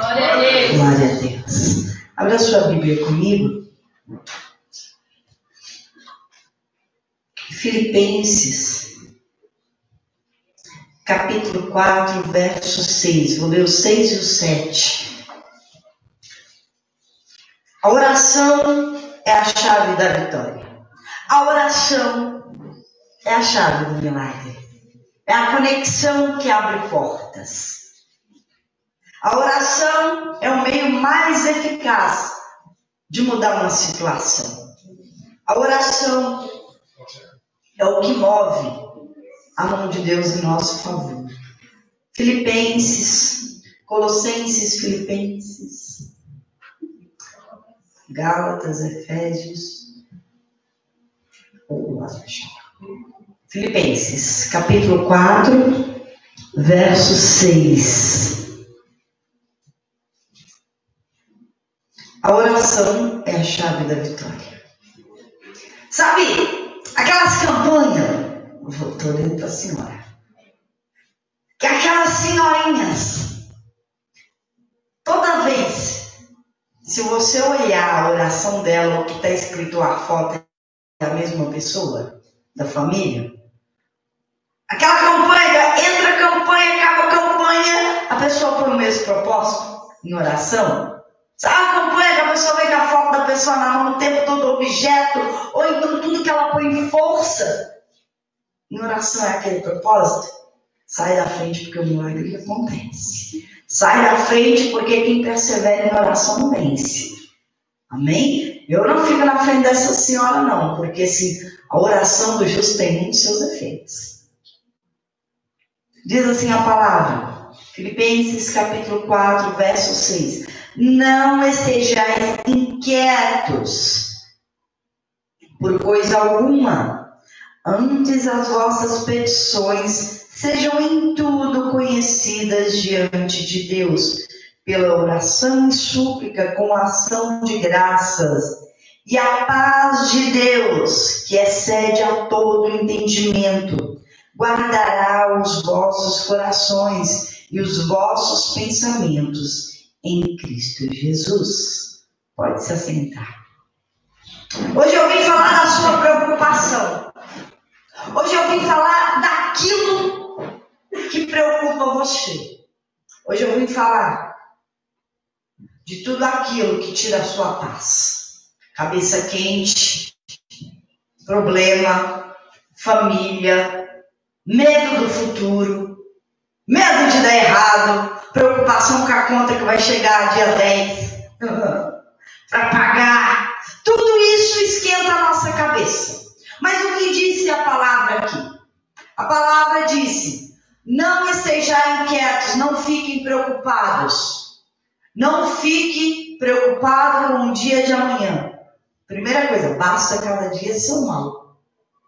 Glória a Deus. Glória a Deus. Abra sua Bíblia comigo. Filipenses, capítulo 4, verso 6. Vou ler o 6 e o 7. A oração é a chave da vitória. A oração é a chave do milagre. É a conexão que abre portas. A oração é o meio mais eficaz de mudar uma situação. A oração é o que move a mão de Deus em nosso favor. Filipenses, Colossenses, Filipenses, Gálatas, Efésios, Filipenses, capítulo 4, verso 6. A oração é a chave da vitória. Sabe, aquelas campanhas, estou olhando para a senhora, que aquelas senhorinhas, toda vez, se você olhar a oração dela, o que está escrito a foto é a mesma pessoa, da família, aquela campanha, entra a campanha, acaba a campanha, a pessoa põe o mesmo propósito em oração. Sabe a campanha que a pessoa vê com a foto da pessoa na mão o tempo todo, objeto, ou então tudo que ela põe em força. Em oração é aquele propósito. Sai da frente porque o milagre acontece. Sai da frente porque quem persevera em oração vence. Amém? Eu não fico na frente dessa senhora não, porque a oração do justo tem muitos seus efeitos. Diz assim a palavra, Filipenses capítulo 4, verso 6. Não estejais inquietos por coisa alguma, antes as vossas petições sejam em tudo conhecidas diante de Deus, pela oração e súplica com ação de graças, e a paz de Deus, que excede a todo entendimento, guardará os vossos corações e os vossos pensamentos em Cristo Jesus. Pode se assentar. Hoje eu vim falar da sua preocupação. Hoje eu vim falar daquilo que preocupa você. Hoje eu vim falar de tudo aquilo que tira a sua paz. Cabeça quente, problema, família, medo do futuro, medo de dar errado, preocupação com a conta que vai chegar dia 10 para pagar. Tudo isso esquenta a nossa cabeça. Mas o que disse a palavra aqui? A palavra disse: não estejam inquietos, não fiquem preocupados. Não fique preocupado com o dia de amanhã. Primeira coisa, basta cada dia seu mal.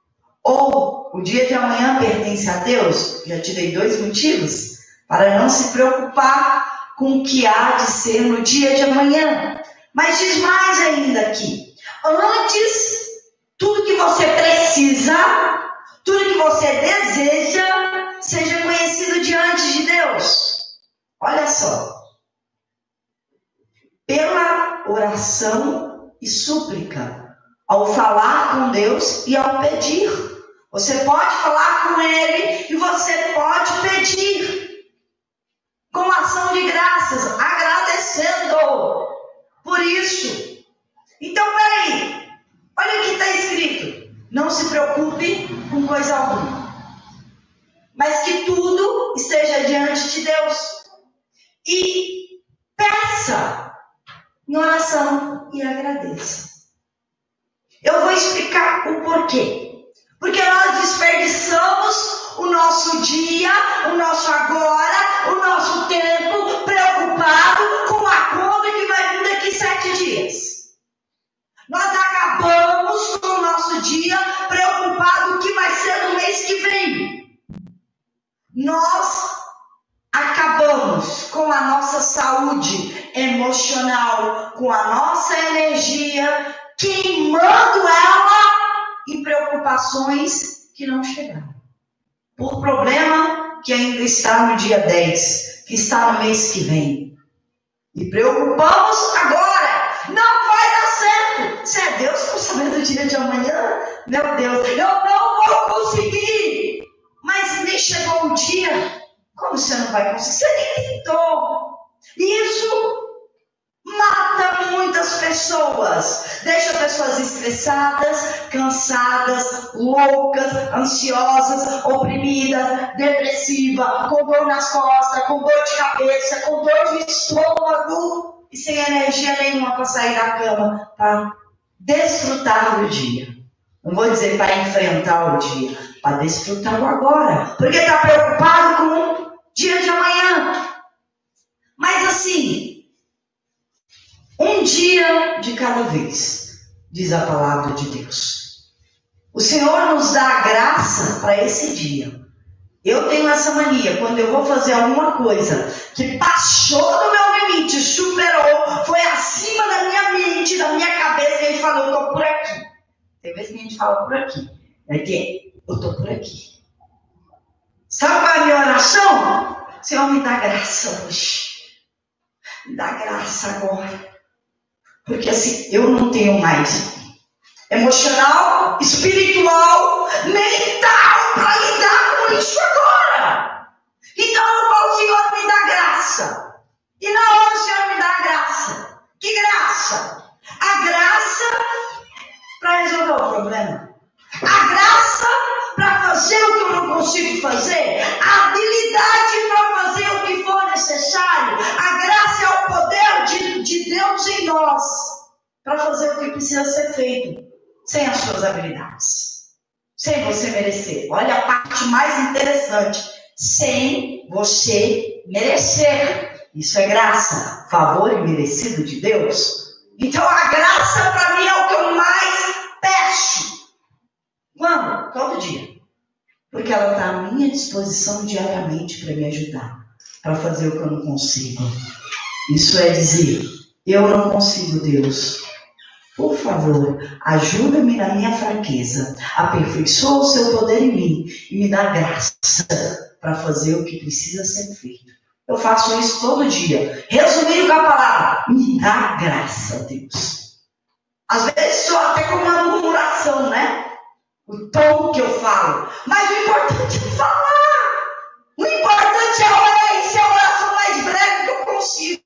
Ou o dia de amanhã pertence a Deus. Já te dei 2 motivos para não se preocupar com o que há de ser no dia de amanhã. Mas diz mais ainda aqui. Antes, tudo que você precisa, tudo que você deseja, seja conhecido diante de Deus. Olha só. Pela oração e súplica, ao falar com Deus e ao pedir. Você pode falar com Ele e você pode pedir. Com ação de graças, agradecendo por isso. Então, peraí, olha o que está escrito. Não se preocupe com coisa alguma, mas que tudo esteja diante de Deus. E peça em oração e agradeça. Eu vou explicar o porquê. Porque nós desperdiçamos o nosso dia, o nosso agora, o nosso tempo preocupado com a conta que vai vir daqui 7 dias. Nós acabamos com o nosso dia preocupado com o que vai ser no mês que vem. Nós acabamos com a nossa saúde emocional, com a nossa energia, queimando ela em preocupações que não chegaram. Por problema que ainda está no dia 10, que está no mês que vem. E preocupamos agora. Não vai dar certo. Se é Deus que sabe do dia de amanhã, meu Deus, eu não vou conseguir. Mas nem chegou o dia. Como você não vai conseguir? Você nem tentou. Isso mata muitas pessoas, deixa pessoas estressadas, cansadas, loucas, ansiosas, oprimidas, depressivas, com dor nas costas, com dor de cabeça, com dor de estômago e sem energia nenhuma para sair da cama, para desfrutar do dia. Não vou dizer para enfrentar o dia, para desfrutar o agora, porque está preocupado com o dia de amanhã. Mas assim, um dia de cada vez, diz a palavra de Deus. O Senhor nos dá a graça para esse dia. Eu tenho essa mania, quando eu vou fazer alguma coisa que passou do meu limite, superou, foi acima da minha mente, da minha cabeça, e a gente fala, eu estou por aqui. Tem vezes que a gente fala por aqui. É que eu estou por aqui. Sabe qual é a minha oração? Senhor, me dá graça hoje. Me dá graça agora. Porque assim, eu não tenho mais emocional, espiritual, mental para lidar com isso agora. Então eu falo, Senhor, me dá graça. E na hora o Senhor me dá a graça. Que graça? A graça para resolver o problema. A graça para fazer o que eu não consigo fazer. A habilidade para fazer o que for necessário. A graça é o poder de Deus em nós para fazer o que precisa ser feito. Sem as suas habilidades. Sem você merecer. Olha a parte mais interessante. Sem você merecer. Isso é graça. Favor imerecido de Deus. Então a graça para mim é o que eu mais peço. Quando? Todo dia. Porque ela está à minha disposição diariamente para me ajudar. Para fazer o que eu não consigo. Isso é dizer, eu não consigo, Deus. Por favor, ajuda-me na minha fraqueza. Aperfeiçoa o seu poder em mim. E me dá graça para fazer o que precisa ser feito. Eu faço isso todo dia. Resumindo com a palavra, me dá graça, Deus. Às vezes só até com uma murmuração, né? O tom que eu falo. Mas o importante é falar. O importante é orar e ser a oração mais breve que eu consigo.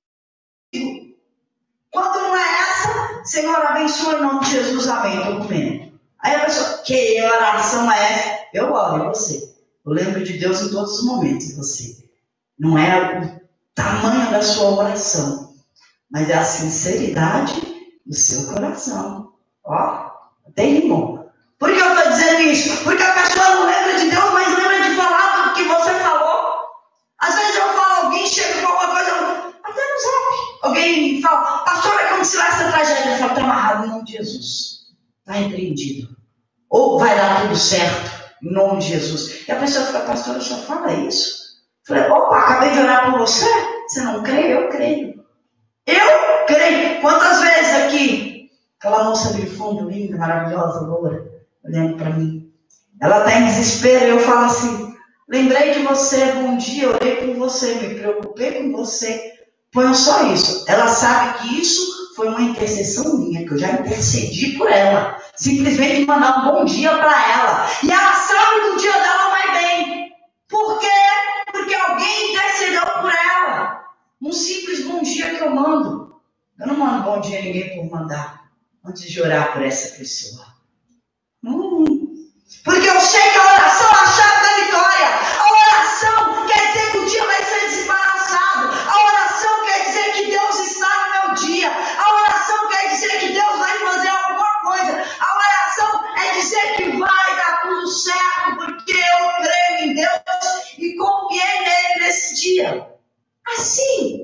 Quando não é essa, Senhor, abençoa em nome de Jesus, amém. Estou comendo. Aí a pessoa, que oração é essa? Eu oro em você. Eu lembro de Deus em todos os momentos em você. Não é o tamanho da sua oração, mas é a sinceridade do seu coração. Ó, tem limão. Por que eu estou dizendo isso? Porque a pessoa não lembra de Deus, mas lembra de falar tudo que você falou. Às vezes eu falo, alguém chega com alguma coisa, até no zap. Alguém fala, pastor, vai acontecer essa tragédia. Eu falo, está amarrado em nome de Jesus. Está repreendido. Ou vai dar tudo certo em nome de Jesus. E a pessoa fica, pastor, só fala isso. Eu falei, opa, acabei de orar por você. Você não crê? Eu creio. Eu creio. Quantas vezes aqui, aquela moça ali de fundo, linda, maravilhosa, loura, olhando para mim. Ela está em desespero e eu falo assim, lembrei de você, bom dia, orei por você, me preocupei com você. Põe só isso. Ela sabe que isso foi uma intercessão minha, que eu já intercedi por ela. Simplesmente mandar um bom dia para ela. E ela sabe que o dia dela vai bem. Por quê? Porque alguém intercedeu por ela. Um simples bom dia que eu mando. Eu não mando bom dia a ninguém por mandar. Antes de orar por essa pessoa. Porque eu sei que a oração é a chave da vitória. A oração quer dizer que o dia vai ser desembaraçado. A oração quer dizer que Deus está no meu dia. A oração quer dizer que Deus vai fazer alguma coisa. A oração é dizer que vai dar tudo certo, porque eu creio em Deus e confiei nele nesse dia. Assim.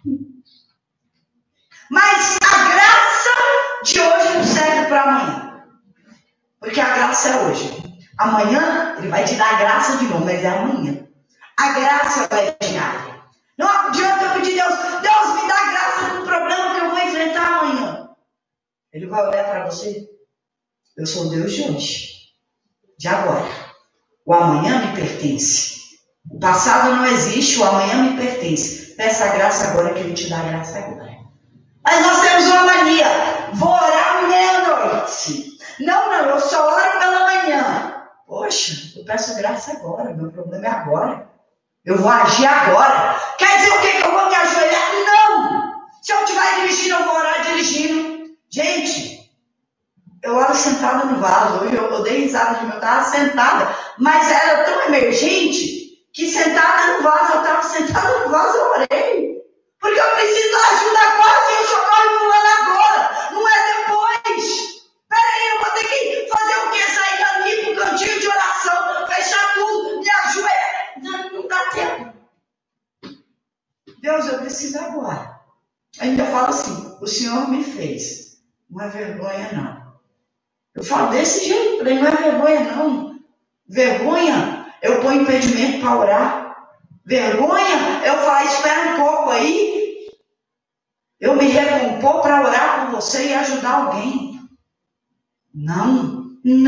Mas a graça de hoje não serve para amanhã. Porque a graça é hoje. Amanhã, ele vai te dar a graça de novo, mas é amanhã. A graça vai diária. Não adianta eu pedir a Deus, Deus me dá graça no problema que eu vou enfrentar amanhã. Ele vai olhar para você. Eu sou Deus de hoje. De agora. O amanhã me pertence. O passado não existe, o amanhã me pertence. peça a graça agora que Ele te dá a graça agora. Mas nós temos uma mania, vou orar meia-noite. Não, eu só oro pela manhã. Poxa, eu peço graça agora, meu problema é agora. Eu vou agir agora. Quer dizer o quê? Que eu vou me ajoelhar? Não! Se eu estiver dirigindo, eu vou orar dirigindo. Gente, eu oro sentada no vaso. Hoje eu dei risada de eu estava sentada. Mas era tão emergente que sentada no vaso, eu estava sentada no vaso, eu orei. Porque eu preciso da ajuda agora, se eu socorro fulano agora. Não é depois. Peraí, eu vou ter que fazer o quê? Sair ali pro cantinho de oração, fechar tudo, me ajoelhar. Não dá tempo. Deus, eu preciso agora. Ainda falo assim, o Senhor me fez. Não é vergonha, não. Eu falo desse jeito, falei, não é vergonha, não. Vergonha, eu ponho impedimento para orar. Vergonha, eu falo, espera um pouco aí. Eu me recompor para orar por você e ajudar alguém. Não.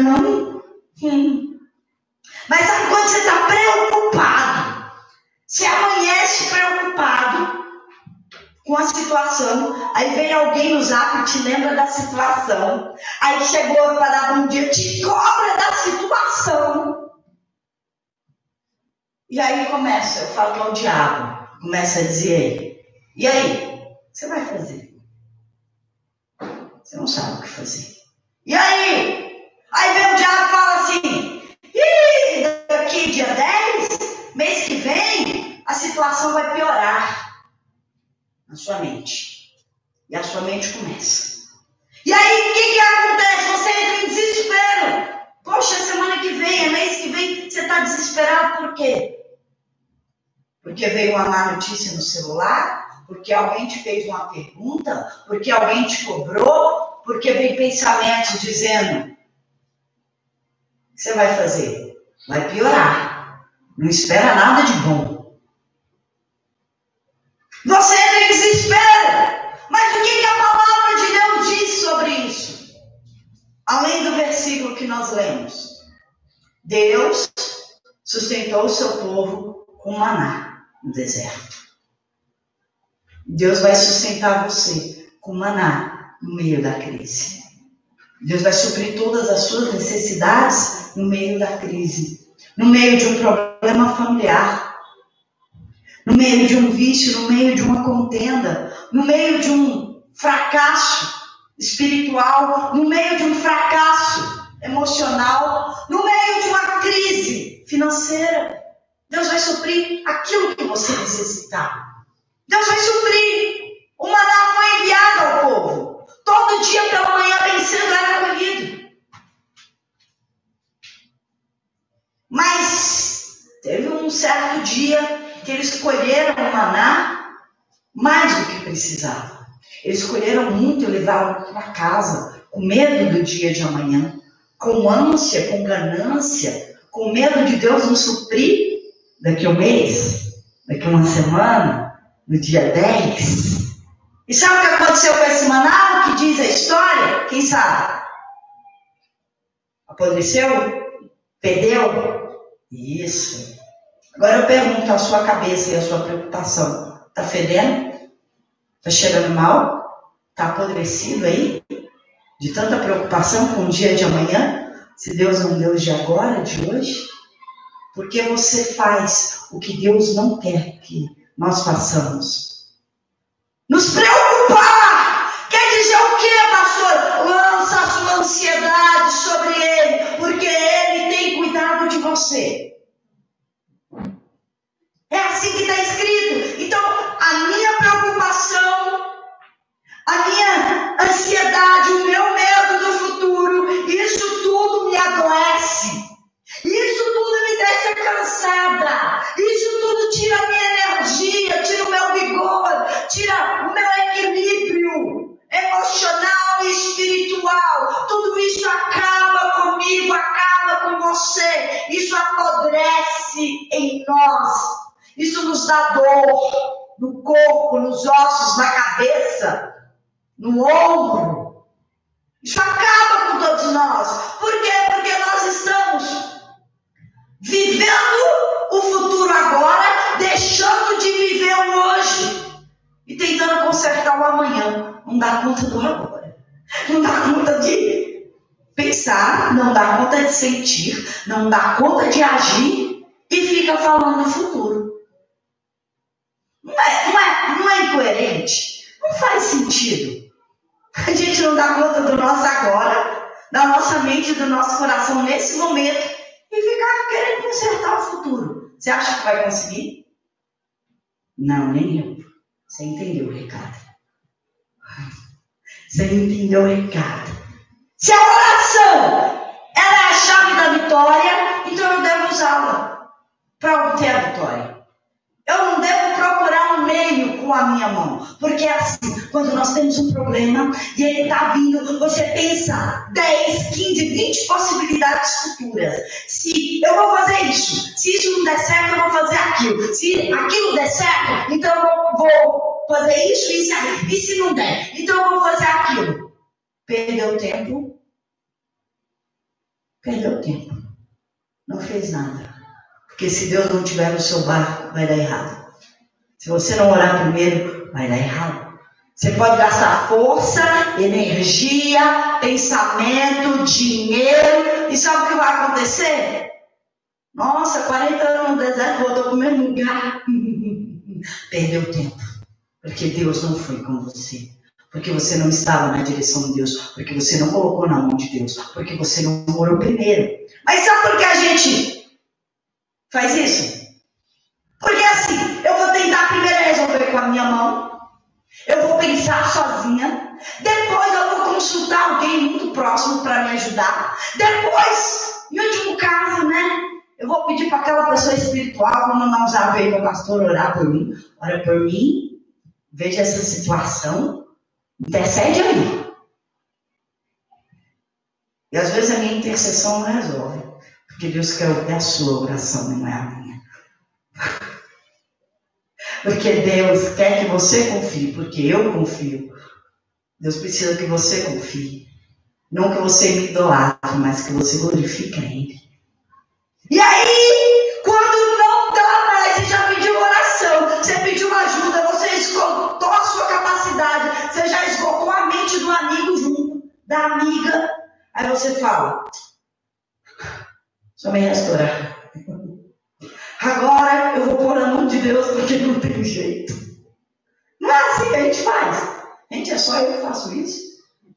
Mas sabe quando você está preocupado? Você amanhece preocupado com a situação, aí vem alguém no zap e te lembra da situação, aí chegou para dar um dia, te cobra da situação. E aí começa, eu falo ao diabo, começa a dizer, e aí, o que você vai fazer? Você não sabe o que fazer. E aí? Aí vem o diabo e fala assim, daqui dia 10, mês que vem, a situação vai piorar na sua mente. E a sua mente começa. E aí, o que acontece? Você entra em desespero. Poxa, semana que vem, mês que vem, você está desesperado por quê? Porque veio uma má notícia no celular? Porque alguém te fez uma pergunta? Porque alguém te cobrou? Porque vem pensamentos dizendo, o que você vai fazer? Vai piorar. Não espera nada de bom. Você entra em desespero. Mas o que a palavra de Deus diz sobre isso? Além do versículo que nós lemos. Deus sustentou o seu povo com maná no deserto. Deus vai sustentar você com maná no meio da crise. Deus vai suprir todas as suas necessidades no meio da crise. No meio de um problema familiar. No meio de um vício, no meio de uma contenda, no meio de um fracasso espiritual, no meio de um fracasso emocional, no meio de uma crise financeira. Deus vai suprir aquilo que você necessitar. Deus vai suprir. O maná foi enviado ao povo. Todo dia pela manhã bem cedo era colhido. Mas teve um certo dia que eles colheram o maná mais do que precisavam. Eles colheram muito e levaram para casa, com medo do dia de amanhã, com ânsia, com ganância, com medo de Deus nos suprir daqui a um mês, daqui a uma semana, no dia 10. E sabe o que aconteceu com esse maná? O que diz a história? Quem sabe? Apodreceu? Perdeu? Isso. Agora eu pergunto a sua cabeça e a sua preocupação. Está fedendo? Está cheirando mal? Está apodrecido aí? De tanta preocupação com o dia de amanhã? Se Deus é um Deus de agora, de hoje? Porque você faz o que Deus não quer que nós façamos. Nos preocupar! Quer dizer o quê, pastor? Lança a sua ansiedade sobre Ele, porque Ele tem cuidado de você. É assim que está escrito. Então, a minha preocupação, a minha ansiedade, o meu medo do futuro, isso tudo me adoece. Isso tudo me deixa cansada. Isso tudo tira a minha energia, tira o meu vigor, tira o meu equilíbrio emocional e espiritual. Tudo isso acaba comigo, acaba com você. Isso apodrece em nós. Isso nos dá dor no corpo, nos ossos, na cabeça, no ombro. Isso acaba com todos nós. Por quê? Porque nós estamos vivendo o futuro agora, deixando de viver o hoje. e tentando consertar o amanhã. Não dá conta do agora. Não dá conta de pensar, não dá conta de sentir, não dá conta de agir e fica falando do futuro. Não é incoerente? Não faz sentido. A gente não dá conta do nosso agora, da nossa mente, do nosso coração nesse momento e ficar querendo consertar o futuro. Você acha que vai conseguir? Não, nem eu. Você entendeu o recado? Você entendeu o recado? Se a oração ela é a chave da vitória, então eu devo usá-la para obter a vitória. Eu não devo procurar um meio com a minha mão. Porque é assim, quando nós temos um problema e ele está vindo, você pensa 10, 15, 20 possibilidades futuras. Se eu vou fazer isso, se isso não der certo, eu vou fazer aquilo. Se aquilo der certo, então eu vou fazer isso, isso e aquilo. E se não der, então eu vou fazer aquilo. Perdeu tempo. Perdeu tempo. Não fez nada. Porque se Deus não estiver no seu barco, vai dar errado. Se você não orar primeiro, vai dar errado. Você pode gastar força, energia, pensamento, dinheiro. E sabe o que vai acontecer? Nossa, 40 anos no deserto, voltou para o mesmo lugar. Perdeu tempo. Porque Deus não foi com você. Porque você não estava na direção de Deus. Porque você não colocou na mão de Deus. Porque você não orou primeiro. Mas sabe por que a gente faz isso? Porque assim, eu vou tentar primeiro resolver com a minha mão, eu vou pensar sozinha, depois eu vou consultar alguém muito próximo para me ajudar, depois, em último caso, né, eu vou pedir para aquela pessoa espiritual, vou mandar um zap aí para o pastor orar por mim, ora por mim, veja essa situação, intercede aí. E às vezes a minha intercessão não resolve, porque Deus quer ouvir a sua oração, não é a minha. Porque Deus quer que você confie, porque eu confio. Deus precisa que você confie. Não que você me idolatre, mas que você glorifique a Ele. E aí, quando não dá mais, você já pediu oração, você pediu ajuda, você esgotou a sua capacidade, você já esgotou a mente do amigo junto, da amiga. Aí você fala, só me restaurar. Agora eu vou pôr na mão de Deus porque não tem jeito. Não é assim que a gente faz. Gente, é só eu que faço isso?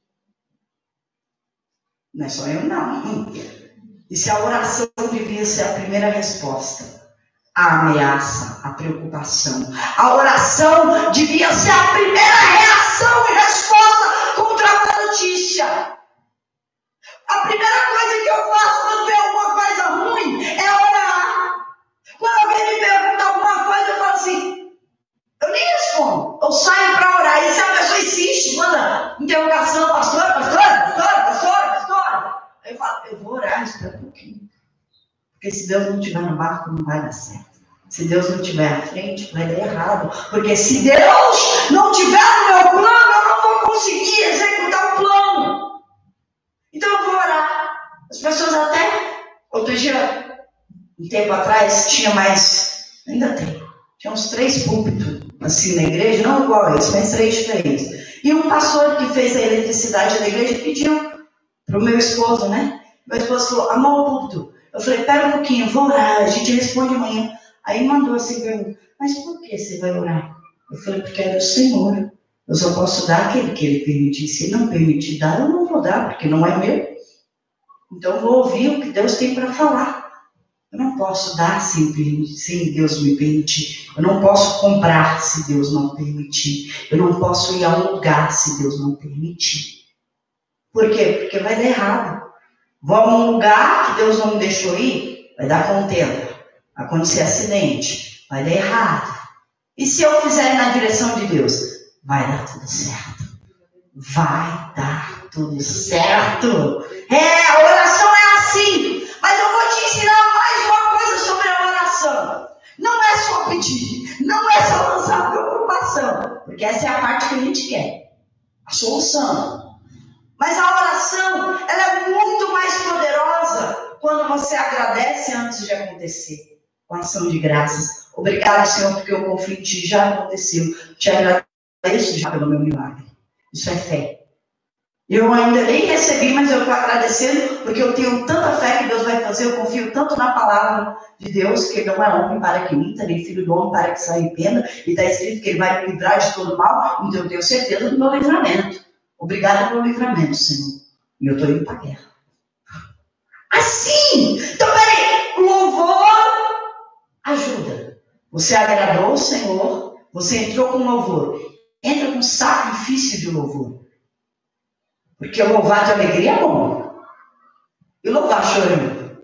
Não é só eu, não. E se a oração devia ser a primeira resposta, a ameaça, a preocupação, a oração devia ser a primeira reação e resposta contra a má notícia. A primeira coisa que eu faço quando vem alguma coisa ruim é orar. Quando alguém me pergunta alguma coisa, eu falo assim, eu nem respondo, eu saio para orar. E se a pessoa insiste, manda interrogação, pastora. Aí eu falo, eu vou orar, espera um pouquinho. Porque se Deus não estiver no barco, não vai dar certo. Se Deus não estiver à frente, vai dar errado. Porque se Deus não estiver no meu plano, eu não vou conseguir executar o plano. Então eu vou orar. As pessoas até, outro dia, um tempo atrás, tinha mais, ainda tem, tinha uns 3 púlpitos assim na igreja, não igual esse, mas 3 diferentes. E um pastor que fez a eletricidade da igreja pediu para o meu esposo, né? Meu esposo falou, amor, o púlpito. Eu falei, pera um pouquinho, eu vou orar, a gente responde amanhã. Aí mandou assim para mim, mas por que você vai orar? Eu falei, porque é do Senhor. Eu só posso dar aquele que Ele permitir. Se Ele não permitir dar, eu não vou dar, porque não é meu. Então eu vou ouvir o que Deus tem para falar. Eu não posso dar sem Deus me permitir. Eu não posso comprar se Deus não permitir. Eu não posso ir a um lugar se Deus não permitir. Por quê? Porque vai dar errado. Vou a um lugar que Deus não me deixou ir, vai dar contenda. Vai acontecer acidente, vai dar errado. E se eu fizer na direção de Deus, vai dar tudo certo. Vai dar tudo certo. A oração é assim. Mas eu vou te ensinar mais uma coisa sobre a oração. Não é só pedir, não é só lançar preocupação, porque essa é a parte que a gente quer, a solução. Mas a oração, ela é muito mais poderosa quando você agradece antes de acontecer, com ação de graças. Obrigado, Senhor, porque eu confio em Ti, já aconteceu. Te agradeço. agradeço já pelo meu milagre. Isso é fé. Eu ainda nem recebi, mas eu estou agradecendo, porque eu tenho tanta fé que Deus vai fazer, eu confio tanto na palavra de Deus, que Ele não é homem para que minta, nem filho do homem para que se arrependa, e está escrito que Ele vai me livrar de todo mal, então eu tenho certeza do meu livramento. Obrigado pelo livramento, Senhor. E eu estou indo para a guerra. Assim! Então, peraí, louvor ajuda. Você agradou o Senhor, você entrou com louvor. Entra com sacrifício de louvor. Porque louvar de alegria é bom. E louvar chorando.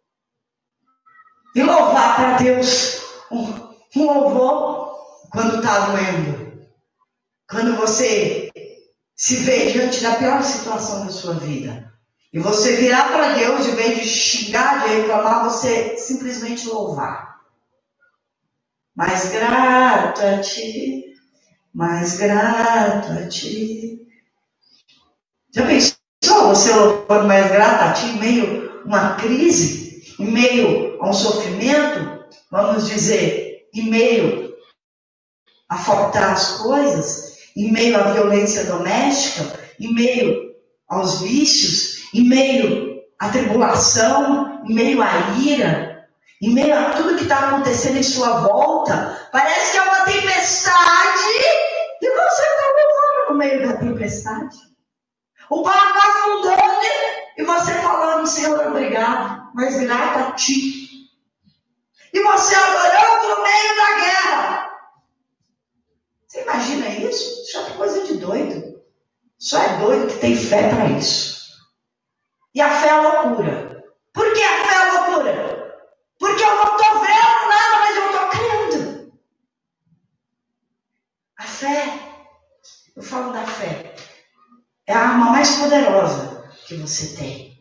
E louvar para Deus um louvor quando está doendo. Quando você se vê diante da pior situação da sua vida. E você virar para Deus, em vez de xingar, de reclamar, você simplesmente louvar. Mais grato a ti, mais grato a ti. Já pensou você louvando mais grato a ti em meio a uma crise, em meio a um sofrimento, vamos dizer, em meio a faltar as coisas, em meio à violência doméstica, em meio aos vícios, em meio à tribulação, em meio à ira, em meio a tudo que está acontecendo em sua volta? Parece que é uma tempestade e você está louvando no meio da tempestade. O barco afundando e você falando, Senhor, obrigado, mas grato a ti. E você adorando no meio da guerra. Você imagina isso? Isso é coisa de doido. Só é doido que tem fé para isso. E a fé é loucura. Por que a fé é loucura? Porque eu não estou vendo nada, mas eu estou crendo. A fé, eu falo da fé, é a arma mais poderosa que você tem.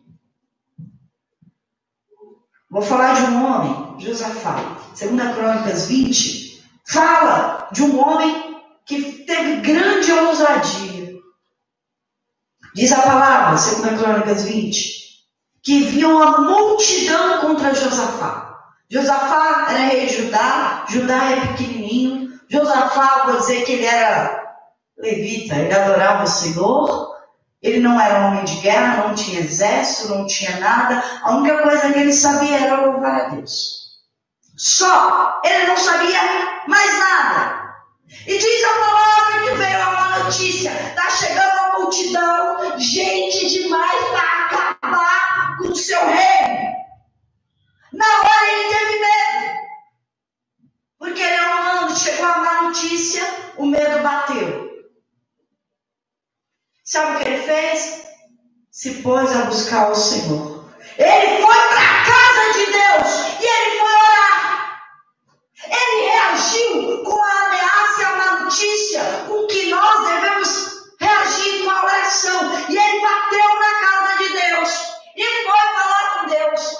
Vou falar de um homem, Josafá, 2 Crônicas 20, fala de um homem que teve grande ousadia. Diz a palavra, 2 Crônicas 20, que viu uma multidão contra Josafá. Josafá era rei de Judá, Judá é pequenininho. Josafá, vou dizer que ele era levita, ele adorava o Senhor. Ele não era um homem de guerra, não tinha exército, não tinha nada. A única coisa que ele sabia era louvar a Deus. Só, ele não sabia mais nada. E diz a palavra que veio uma notícia, está chegando uma multidão, gente demais para acabar com o seu reino. Na hora ele teve medo, porque ele é humano, chegou a má notícia, o medo bateu. Sabe o que ele fez? Se pôs a buscar o Senhor. Ele foi para a casa de Deus e ele foi orar. Ele reagiu com a ameaça e a má notícia, com que nós devemos reagir com a oração. E ele bateu na casa de Deus e foi falar com Deus.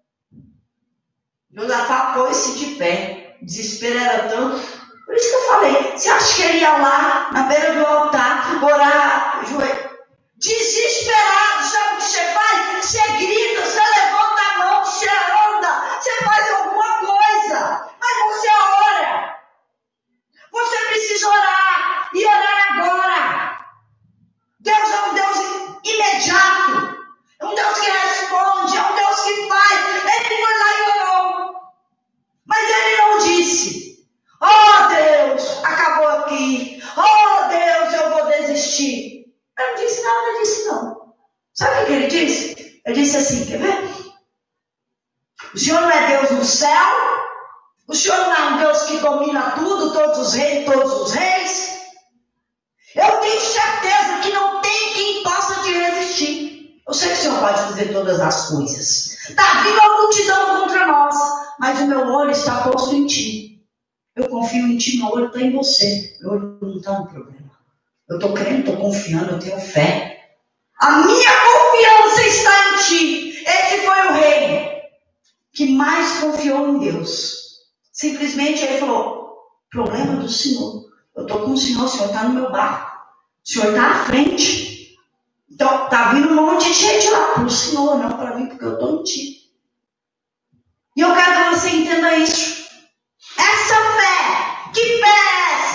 Josafá pôs-se de pé. O desespero era tanto. Por isso que eu falei, você acha que ele ia lá na beira do altar, orar, joelho? Desesperado, sabe o que você faz? Você grita, você levanta a mão, você anda, você faz alguma coisa, mas você ora. Você precisa orar, e orar agora. Deus é um Deus imediato, é um Deus que responde, é um Deus que faz. Ele foi lá e orou, mas ele não disse: oh Deus, acabou aqui. Oh Deus, eu vou desistir. Ele não disse nada disso, não. Sabe o que ele disse? Ele disse assim, quer ver? O Senhor não é Deus no céu? O Senhor não é um Deus que domina tudo, todos os reis, todos os reis? Eu tenho certeza que não tem quem possa te resistir. Eu sei que o Senhor pode fazer todas as coisas. Está vindo a multidão contra nós, mas o meu olho está posto em ti. Eu confio em ti, meu olho está em você. Meu olho não está no problema. Eu estou crendo, estou confiando, eu tenho fé. A minha confiança está em ti. Esse foi o rei que mais confiou em Deus. Simplesmente ele falou: problema do Senhor. Eu estou com o Senhor está no meu barco. O Senhor está à frente. Então, está vindo um monte de gente lá para o Senhor, não para mim, porque eu estou em ti. E eu quero que você entenda isso. Essa fé, que fé é essa?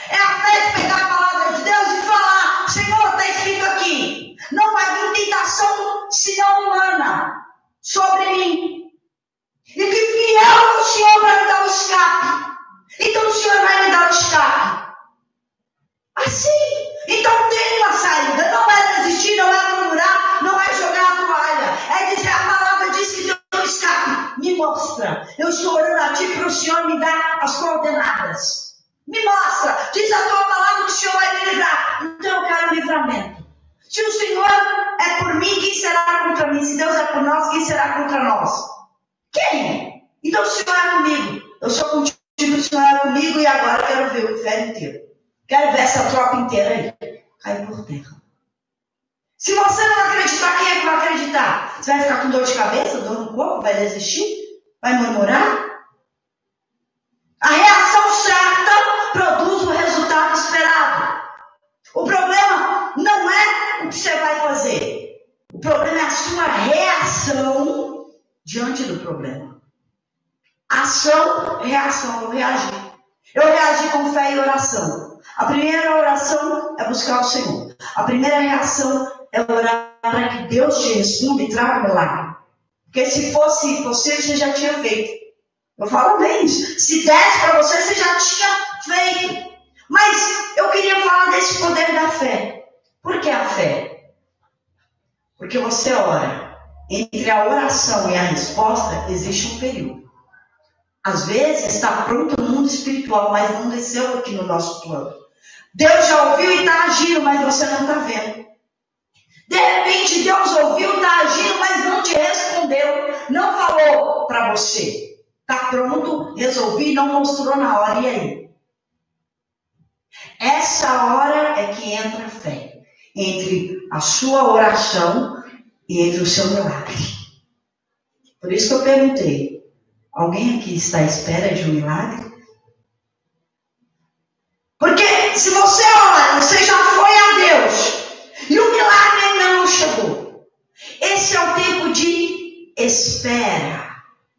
É a fé de pegar a palavra de Deus e falar: Senhor, está escrito aqui, não vai vir tentação senão humana sobre mim. E que fiel é o Senhor para me dar o escape. Então o Senhor vai me dar o escape. Assim. Então tem uma saída. Não é desistir, não é murmurar, não é jogar a toalha. É dizer: a palavra diz que tem um escape. Me mostra. Eu estou orando a ti para o Senhor me dar as coordenadas. Me mostra. Diz a tua palavra que o Senhor vai me livrar. Então eu quero livramento. Se o Senhor é por mim, quem será contra mim? Se Deus é por nós, quem será contra nós? Quem? Então o Senhor é comigo. Eu sou contigo, o Senhor é comigo, e agora eu quero ver o inferno inteiro. Quero ver essa tropa inteira aí. Cai por terra. Se você não acreditar, quem é que vai acreditar? Você vai ficar com dor de cabeça, dor no corpo, vai desistir? Vai murmurar? A reação certa produz o resultado esperado. O problema não é o que você vai fazer. O problema é a sua reação diante do problema. Ação, reação. Eu reagi. Eu reagi com fé e oração. A primeira oração é buscar o Senhor. A primeira reação é orar para que Deus te responda e traga o milagre. Porque se fosse você já tinha feito. Eu falo bem isso. Se desse para você já tinha feito. Mas eu queria falar desse poder da fé. Por que a fé? Porque você ora. Entre a oração e a resposta existe um período. Às vezes está pronto no mundo espiritual, mas não desceu aqui no nosso plano. Deus já ouviu e está agindo, mas você não está vendo. De repente Deus ouviu, está agindo, mas não te respondeu. Não falou para você. Está pronto, resolvi, não mostrou na hora. E aí? Essa hora é que entra a fé. Entre a sua oração e entre o seu milagre. Por isso que eu perguntei. Alguém aqui está à espera de um milagre? Porque se você ora, você já foi a Deus. E o milagre ainda não chegou. Esse é o tempo de espera.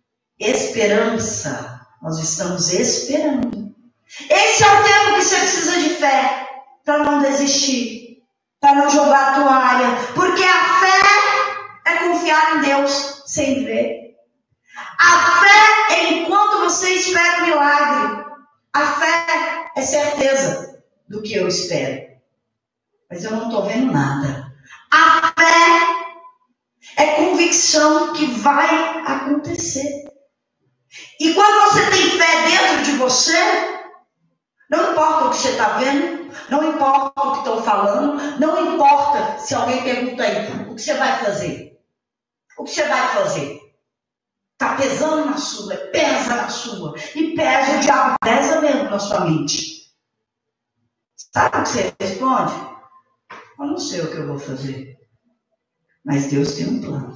Esperança. Nós estamos esperando. Esse é o tempo que você precisa de fé. Para não desistir. Para não jogar a toalha. Porque a fé é confiar em Deus sem ver. A fé é enquanto você espera o milagre. A fé é certeza do que eu espero. Mas eu não estou vendo nada. A fé é convicção que vai acontecer. E quando você tem fé dentro de você, não importa o que você está vendo, não importa o que estão falando, não importa se alguém pergunta aí, o que você vai fazer? O que você vai fazer? Está pesando na sua, pesa na sua. E pesa, o diabo pesa mesmo na sua mente. Sabe o que você responde? Eu não sei o que eu vou fazer. Mas Deus tem um plano.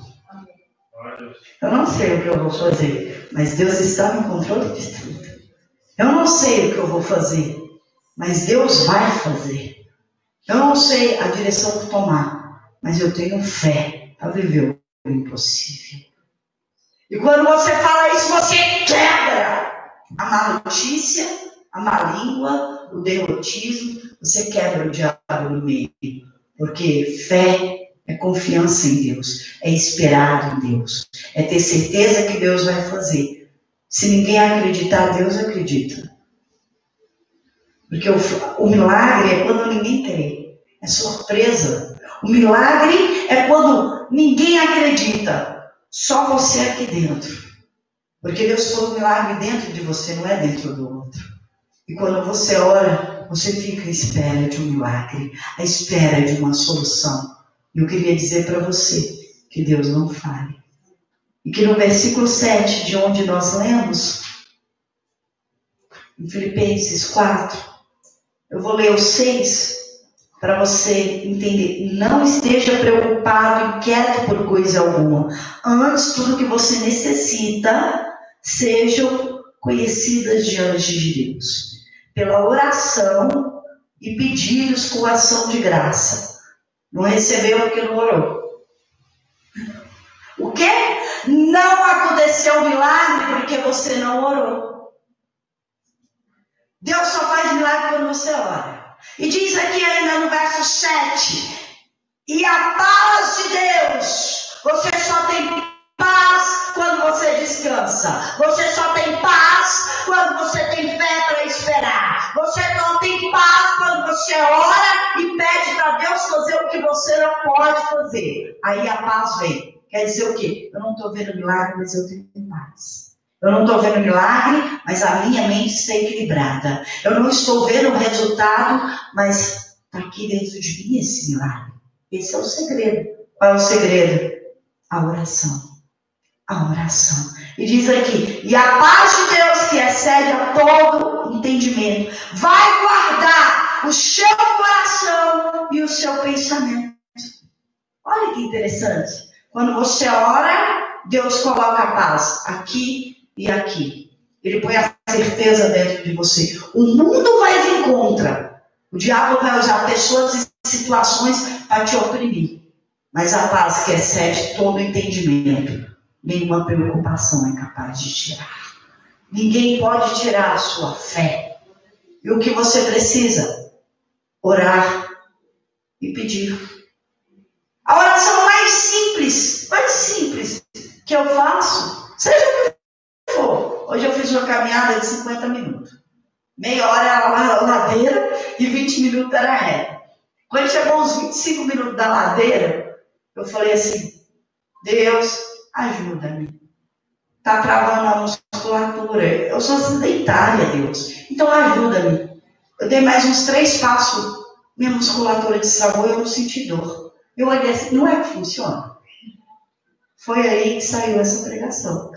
Eu não sei o que eu vou fazer. Mas Deus está no controle de tudo. Eu não sei o que eu vou fazer. Mas Deus vai fazer. Eu não sei a direção que tomar. Mas eu tenho fé para viver o impossível. E quando você fala isso, você quebra a má notícia, a má língua, o derrotismo. Você quebra o diabo no meio. Porque fé é confiança em Deus. É esperar em Deus. É ter certeza que Deus vai fazer. Se ninguém acreditar, Deus acredita. Porque o milagre é quando ninguém crê. É surpresa. O milagre é quando ninguém acredita. Só você aqui dentro. Porque Deus pôs um milagre dentro de você, não é dentro do outro. E quando você ora, você fica à espera de um milagre, à espera de uma solução. E eu queria dizer para você que Deus não fale. E que no versículo 7, de onde nós lemos, em Filipenses 4, eu vou ler o 6, para você entender. Não esteja preocupado, inquieto por coisa alguma. Antes, tudo que você necessita, sejam conhecidas diante de Deus. Pela oração e pedidos com ação de graça. Não recebeu porque não orou. O quê? Não aconteceu o milagre porque você não orou. Deus só faz milagre quando você ora. E diz aqui ainda no verso 7, e a paz de Deus, você só tem paz quando você descansa. Você só tem paz quando você tem fé para esperar. Você não tem paz quando você ora e pede para Deus fazer o que você não pode fazer. Aí a paz vem. Quer dizer o quê? Eu não estou vendo milagre, mas eu tenho paz. Eu não estou vendo milagre, mas a minha mente está equilibrada. Eu não estou vendo o resultado, mas está aqui dentro de mim esse milagre. Esse é o segredo. Qual é o segredo? A oração. A oração. E diz aqui, e a paz de Deus que excede a todo entendimento, vai guardar o seu coração e o seu pensamento. Olha que interessante. Quando você ora, Deus coloca a paz aqui e aqui. Ele põe a certeza dentro de você. O mundo vai vir contra. O diabo vai usar pessoas e situações para te oprimir. Mas a paz que excede todo entendimento, nenhuma preocupação é capaz de tirar. Ninguém pode tirar a sua fé. E o que você precisa? Orar e pedir. A oração mais simples que eu faço, seja o que for. Hoje eu fiz uma caminhada de 50 minutos. Meia hora era ladeira e 20 minutos era reta. Quando chegou uns 25 minutos da ladeira, eu falei assim, Deus, ajuda-me. Está travando a musculatura. Eu sou sedentária, Deus. Então ajuda-me. Eu dei mais uns 3 passos. Minha musculatura de sabor, eu não senti dor. Eu olhei assim, não é que funciona? Foi aí que saiu essa pregação.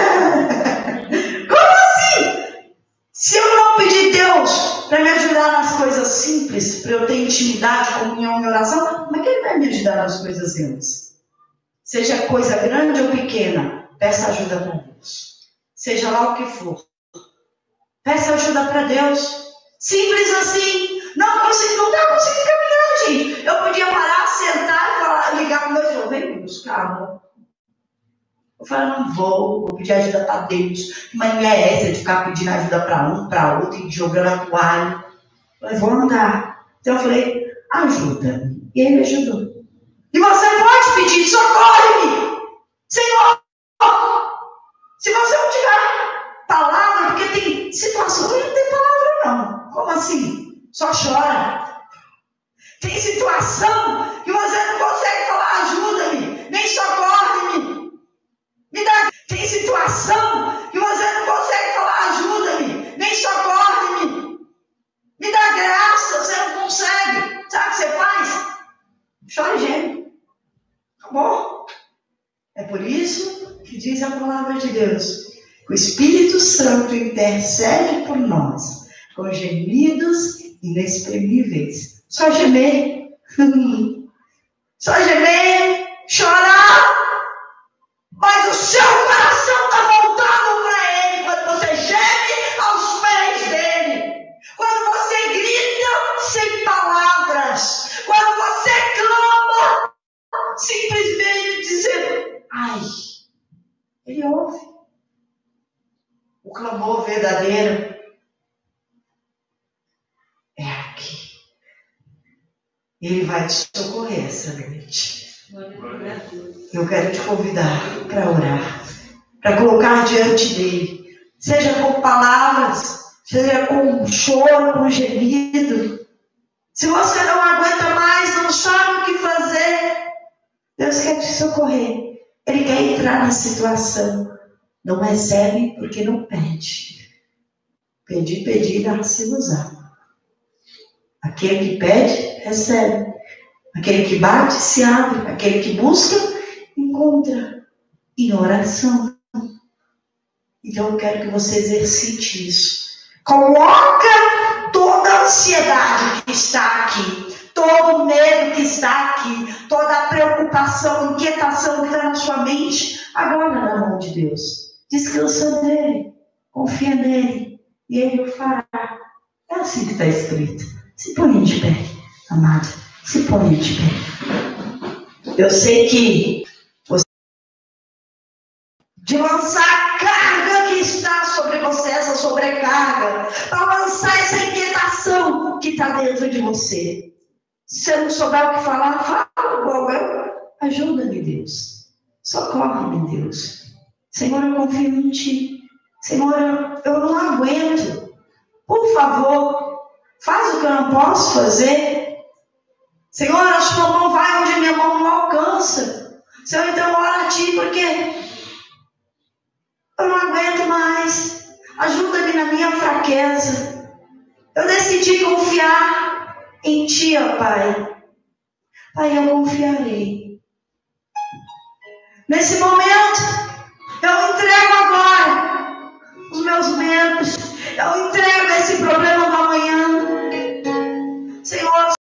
Como assim? Se eu não pedir Deus para me ajudar nas coisas simples, para eu ter intimidade, comunhão e oração, como é que Ele vai me ajudar nas coisas grandes? Seja coisa grande ou pequena, peça ajuda para Deus. Seja lá o que for. Peça ajuda para Deus. Simples assim. Não está conseguindo caminhar, gente. Eu podia parar, sentar e falar, ligar para o meu filho, vem me buscar. Eu falei, não vou pedir ajuda para Deus. Mas não é essa de ficar pedindo ajuda para um, para outro, e jogando a toalha. Eu falei, vou andar. Então eu falei, ajuda-me. E ele me ajudou. E você pode pedir, socorre-me, Senhor. Se você não tiver palavra, porque tem situação que não tem palavra não. Como assim? Só chora. Tem situação que você não consegue falar, ajuda-me, nem socorre-me. Me dá. Tem situação que você não consegue falar, ajuda-me, nem socorre-me. Me dá graça, você não consegue. Sabe o que você faz? Chora e geme. Acabou. É por isso que diz a palavra de Deus. O Espírito Santo intercede por nós com gemidos inexprimíveis. Só gemer. Só gemer. Chorar. Mas o seu coração está voltado para Ele quando você geme aos pés dEle. Quando você grita sem palavras. Quando você clama simplesmente dizendo, ai, Ele ouve. O clamor verdadeiro é aqui. Ele vai te socorrer essa noite. Eu quero te convidar para orar, para colocar diante dele, seja com palavras, seja com choro, com gemido. Se você não aguenta mais, não sabe o que fazer, Deus quer te socorrer. Ele quer entrar na situação. Não recebe porque não pede. Pedir, dá-se-vos-á. Aquele que pede, recebe. Aquele que bate, se abre. Aquele que busca, encontra. Em oração. Então eu quero que você exercite isso. Coloca toda a ansiedade que está aqui. Todo o medo que está aqui. Toda a preocupação, inquietação que está na sua mente. Agora na mão de Deus. Descansa nele. Confia nele. E ele o fará. É assim que está escrito. Se põe de pé, amado. Se põe de pé. Eu sei que você de lançar carga que está sobre você essa sobrecarga, para lançar essa inquietação que está dentro de você. Se você não souber o que falar, fala com alguém. Ajuda-me, Deus. Socorre-me, Deus. Senhor, eu confio em Ti. Senhor, eu não aguento. Por favor, faz o que eu não posso fazer. Senhor, a Sua mão vai onde a minha mão não alcança. Senhor, então ora a Ti, porque eu não aguento mais. Ajuda-me na minha fraqueza. Eu decidi confiar em Ti, ó Pai. Pai, eu confiarei. Nesse momento,